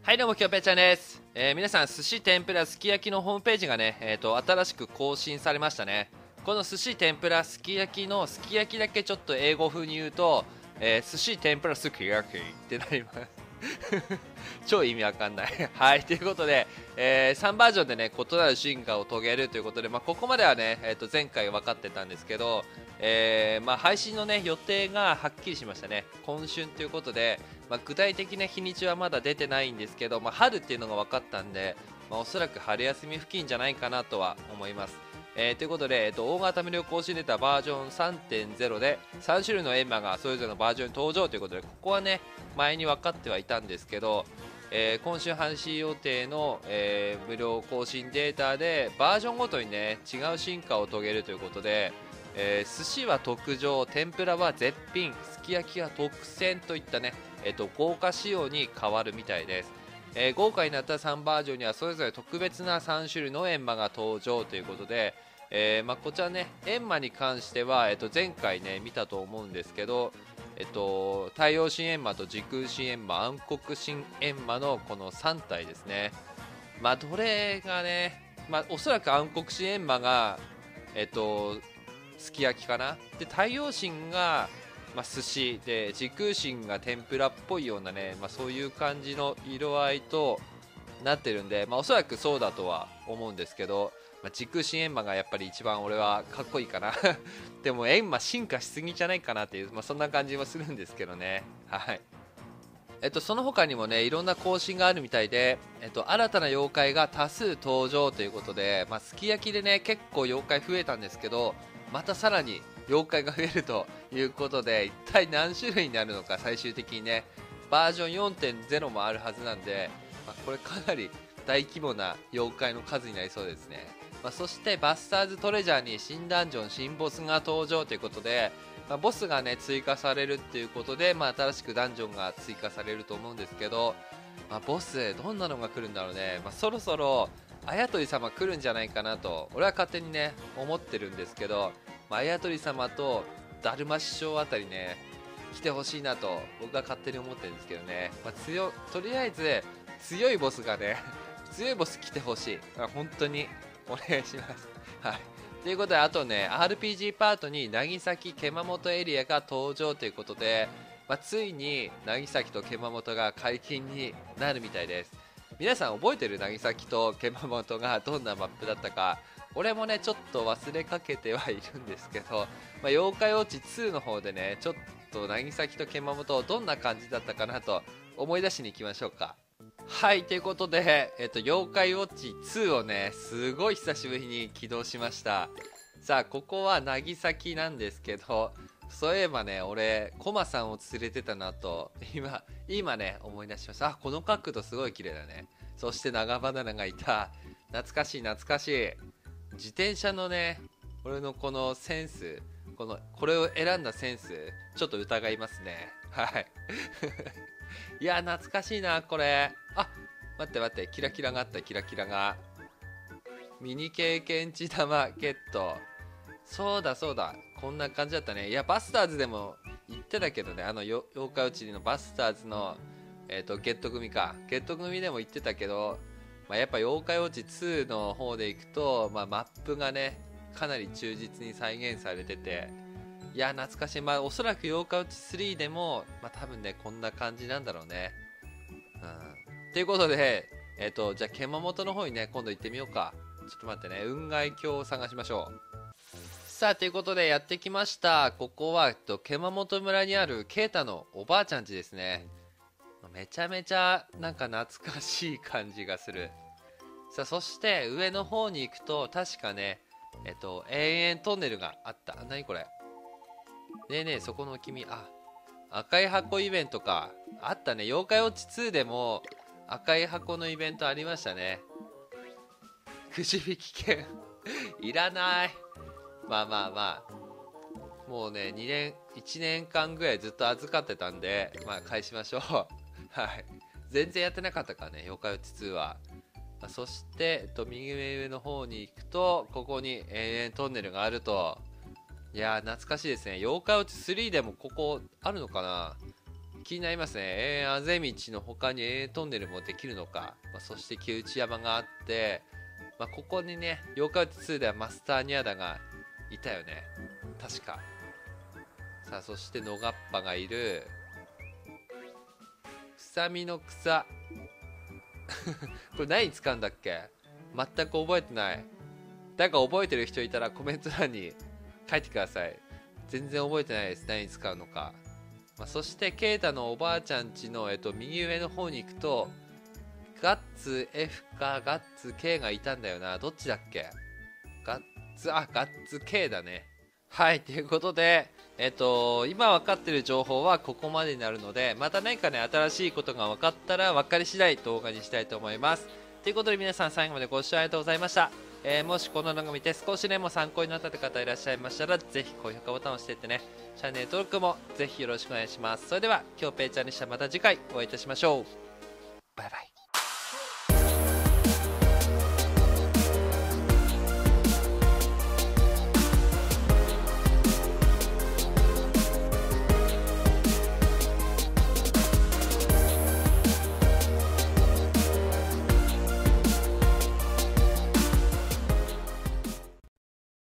はい、どうも、きょうぺーちゃんです。皆さん、寿司天ぷらすき焼きのホームページがね、新しく更新されましたね。この寿司天ぷらすき焼きのすき焼きだけちょっと英語風に言うと、寿司天ぷらすき焼きってなります。超意味わかんない。はい、ということで、3バージョンでね、異なる進化を遂げるということで、ここまではね、前回分かってたんですけど、配信のね、予定がはっきりしましたね。今春ということで、具体的な日にちはまだ出てないんですけど、春っていうのが分かったんで、おそらく春休み付近じゃないかなとは思います。ということで、大型無料更新データバージョン 3.0 で3種類のエンマがそれぞれのバージョンに登場ということで、ここはね前に分かってはいたんですけど、今週配信予定の、無料更新データでバージョンごとにね違う進化を遂げるということで、寿司は特上、天ぷらは絶品、すき焼きは特選といったね、豪華仕様に変わるみたいです。豪華になった3バージョンにはそれぞれ特別な3種類のエンマが登場ということで、こちらねエンマに関しては、前回ね見たと思うんですけど、太陽神エンマと時空神エンマ、暗黒神エンマのこの3体ですね。どれがね、おそらく暗黒神エンマがすき焼きかな。で太陽神が寿司で、時空神が天ぷらっぽいようなね、そういう感じの色合いとなってるんで、おそらくそうだとは思うんですけど、時空神エンマがやっぱり一番俺はかっこいいかな。でもエンマ進化しすぎじゃないかなっていう、そんな感じもするんですけどね。はい。その他にもねいろんな更新があるみたいで、新たな妖怪が多数登場ということで、すき焼きでね結構妖怪増えたんですけど、またさらに妖怪が増えるということで、一体何種類になるのか、最終的にねバージョン 4.0 もあるはずなんで、これかなり大規模な妖怪の数になりそうですね。そしてバスターズトレジャーに新ダンジョン、新ボスが登場ということで、ボスがね追加されるっていうことで、新しくダンジョンが追加されると思うんですけど、ボスどんなのが来るんだろうね。そろそろあやとり様来るんじゃないかなと俺は勝手にね思ってるんですけど、あやとり様とだるま師匠あたりね来てほしいなと僕は勝手に思ってるんですけどね、とりあえず強いボスがね強いボス来てほしい。本当にお願いします。はい。ということで、あとね RPG パートに渚獣本エリアが登場ということで、ついに渚と獣本が解禁になるみたいです。皆さん覚えてる？渚と獣本がどんなマップだったか。俺もねちょっと忘れかけてはいるんですけど、妖怪ウォッチ2の方でねちょっと渚と獣本どんな感じだったかなと思い出しに行きましょうか。はい、ということで、妖怪ウォッチ2をねすごい久しぶりに起動しました。さあここは渚なんですけど、そういえばね俺コマさんを連れてたなと今ね思い出しました。この角度すごい綺麗だね。そして長バナナがいた。懐かしい懐かしい。自転車のね俺のこのセンス、これを選んだセンスちょっと疑いますね。はいいや懐かしいなこれ。待って待って、キラキラがあった。キラキラがミニ経験値玉ゲット。そうだそうだ、こんな感じだったね。いやバスターズでも言ってたけどね、妖怪ウチのバスターズのゲット組か、ゲット組でも言ってたけど、やっぱ妖怪ウォッチ2の方でいくと、マップがねかなり忠実に再現されてて、いや懐かしい。おそらく妖怪ウォッチ3でも、多分ねこんな感じなんだろうね。ということで、じゃあ獣本の方にね今度行ってみようか。ちょっと待ってね、雲外鏡を探しましょう。さあということでやってきました。ここは、獣本村にあるケイタのおばあちゃん家ですね。めちゃめちゃなんか懐かしい感じがする。さあそして上の方に行くと確かね永遠トンネルがあった。何これ。ねえねえそこの君、赤い箱イベントかあったね。妖怪ウォッチ2でも赤い箱のイベントありましたね。くじ引き券いらない。もうね1年間ぐらいずっと預かってたんで、返しましょうはい全然やってなかったからね妖怪ウォッチ2は。そして、右上の方に行くとここに永遠トンネルがあると。いやー懐かしいですね。妖怪ウォッチ3でもここあるのかな。 気になりますね。あぜ道の他にトンネルもできるのか。そして木内山があって、ここにね、妖怪ウォッチ2ではマスターニャーダがいたよね。確か。さあ、そして野がっぱがいる。臭みの草。これ何に使うんだっけ？全く覚えてない。誰か覚えてる人いたらコメント欄に書いてください。全然覚えてないです。何に使うのか。そしてケイタのおばあちゃん家の、右上の方に行くとガッツ F かガッツ K がいたんだよな。どっちだっけ？ガッツ K だね。はい、ということで今分かってる情報はここまでになるので、また何かね新しいことが分かったら分かり次第動画にしたいと思います。ということで皆さん最後までご視聴ありがとうございました。もしこの動画を見て少しでも参考になった方いらっしゃいましたら、ぜひ高評価ボタンを押していってね、チャンネル登録もぜひよろしくお願いします。それでは今日ペイちゃんでした。また次回お会いいたしましょう。バイバイ。